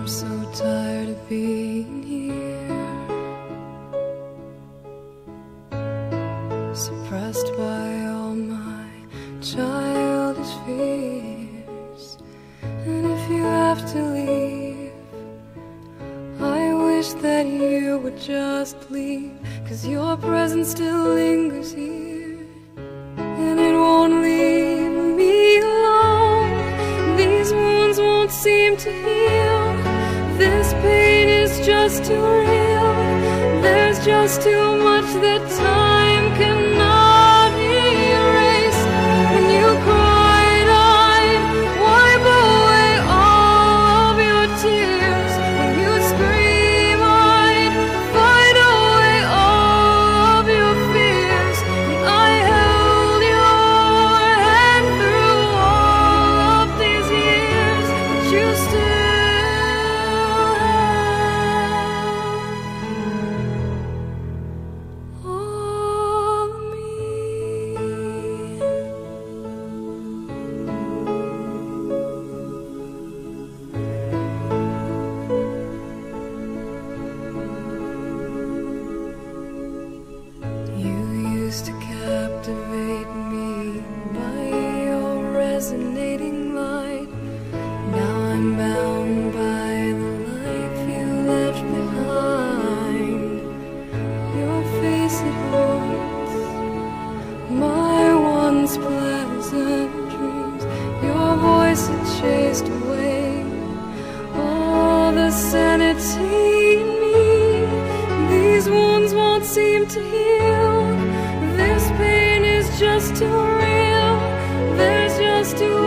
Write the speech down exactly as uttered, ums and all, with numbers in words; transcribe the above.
I'm so tired of being here, suppressed by all my childish fears. And if you have to leave, I wish that you would just leave, 'cause your presence still lingers here, and it won't leave me alone. These wounds won't seem to heal. This pain is just too real. There's just too much that time cannot erase. When you cried, I'd wipe away all of your tears. When you scream, I'd fight away all of your fears. And I held your hand through all of these years, but you still to captivate me by your resonating light. Now I'm bound by the life you left behind. Your face it haunts my once pleasant dreams. Your voice it chased away all the sanity in me. These wounds won't seem to heal. This pain is just too real. There's just too